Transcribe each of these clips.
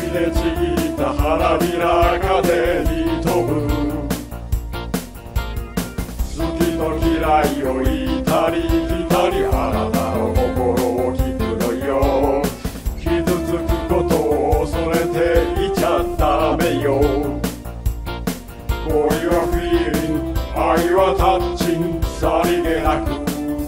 でちぎった花びら風に飛ぶ。好きと嫌いをいたり来たり、あなたの心を聞くのよ。傷つくことを恐れていちゃダメよ。恋はフィーリング、愛はタッチン、さりげなく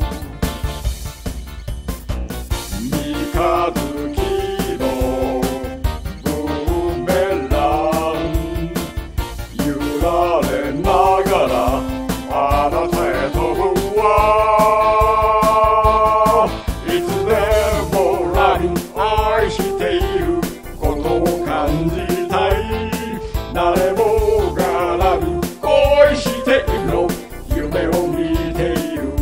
三日月のブーメラン、揺られながらあなたへ飛ぶわ。いつでもラブ愛していることを感じたい。誰もがラブ恋しているの夢を見ている。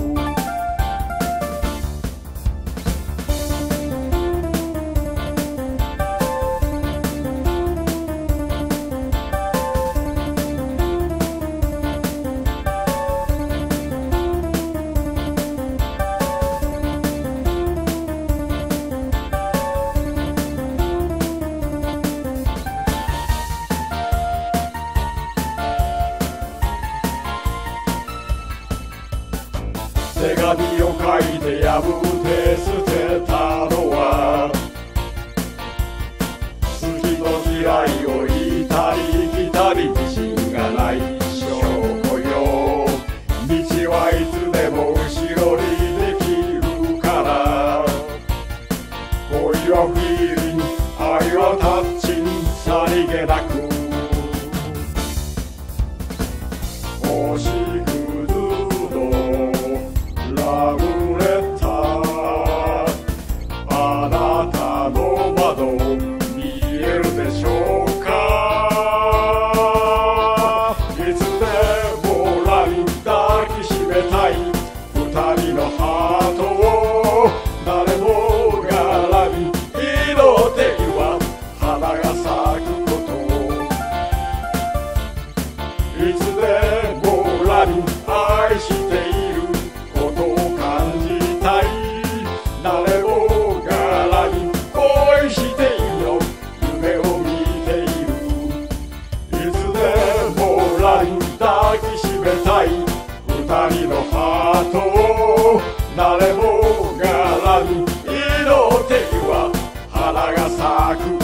手紙を書いて破って捨てたのは、好きと嫌いを言いたり来たり自信がない証拠よ。道はいつでも後ろにできるから。恋はフィーリング、愛はタッチン、さりげなく星屑のラブレター、あなたの窓見えるでしょうか。いつでもラブ抱きしめたい二人のハートを。誰もがラブ祈っているわ、花が咲くこと。いつでもラブ愛していることを感じたい。誰もがラブ恋しているの夢を見ている。いつでもラブ抱きしめたい二人のハートを。誰もがラブ祈っているわ、花が咲く